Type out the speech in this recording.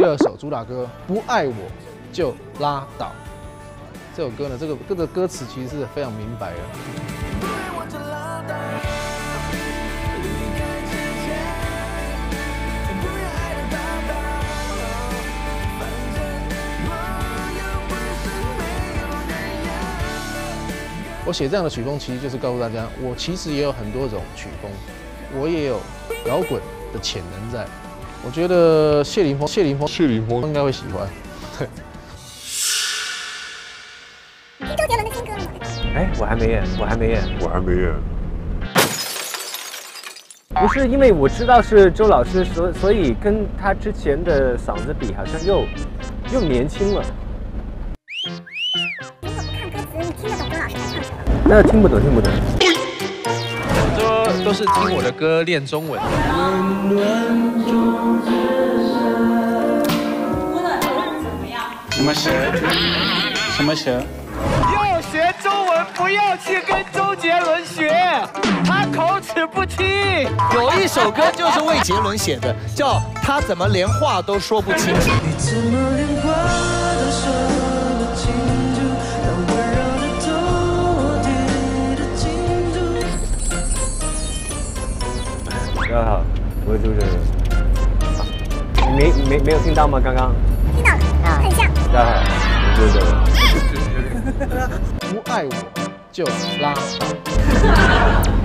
二首主打歌《不爱我就拉倒》。这首歌呢，这个歌词其实是非常明白的。 我写这样的曲风，其实就是告诉大家，我其实也有很多种曲风，我也有摇滚的潜能在。我觉得谢霆锋应该会喜欢。对。 周杰伦的新歌了吗？ 哎，我还没演。不是因为我知道是周老师，所以跟他之前的嗓子比，好像又年轻了。 你听得懂周老师在唱什么？ 那听不懂。 都是听我的歌练中文。 什么蛇？ 要学中文，不要去跟周杰伦学，他口齿不清。 有一首歌就是为杰伦写的，叫《他怎么连话都说不清楚》。你怎么连话都说不清楚？那温柔的头顶的金珠。 大家好，我就是。你没有听到吗？刚刚。 听到了，很像。 大家好，我就是。 不爱我就拉倒。